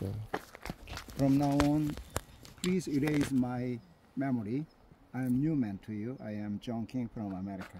So from now on, please erase my memory. I am new man to you. I am John King from America.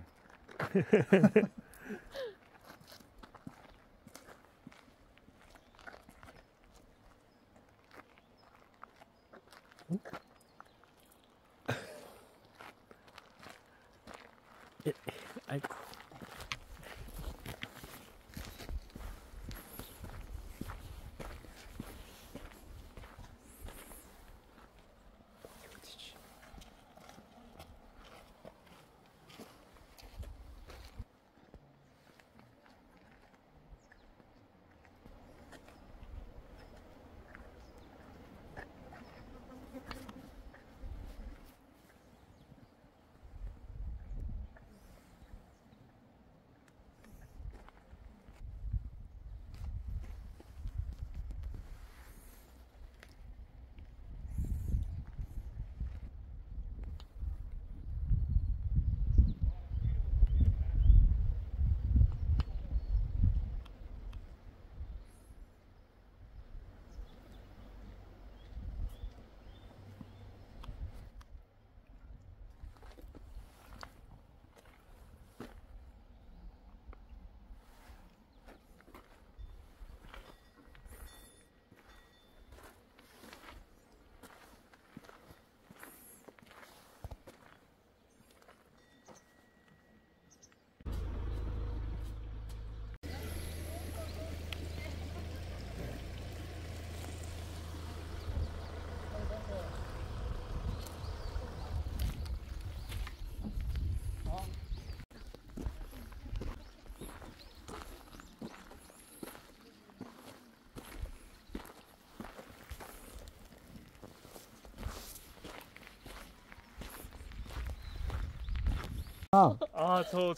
저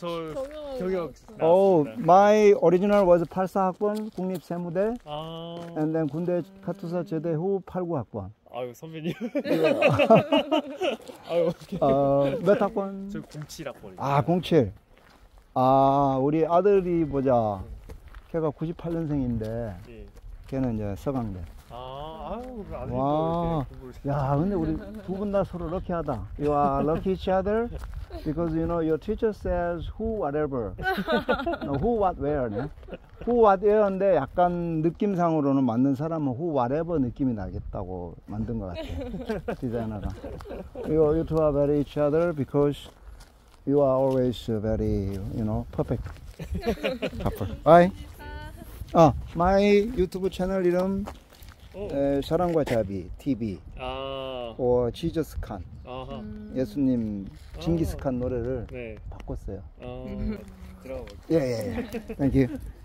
경영 Oh, 나왔습니다. my original was 84학번 국립세무대, 아, and then 군대 카투사 제대 후 89학번. 아유 선배님. 아유 어떻게? 몇 학번? 저 07학번입니다. 아, 07. 아, 우리 아들이 보자. 걔가 98년생인데, 예. 걔는 이제 서강대. 아유 아들이 와. 또 이렇게 공부를. 야, 근데 우리 두 분 다 서로 럭키하다. You are lucky each other because you know your teacher says who whatever. No, who what where. 네? Who what where인데 약간 느낌상으로는 만든 사람은 who whatever 느낌이 나겠다고 만든 것 같아요. 디자이너가. You two are very each other because you are always very, you know, perfect couple. Bye. My 유튜브 채널 이름 사랑과 자비 TV. or 지저스 칸. 아하. 예수님 징기스칸 노래를 네. 바꿨어요. 들어가 볼게요. 예. Thank you.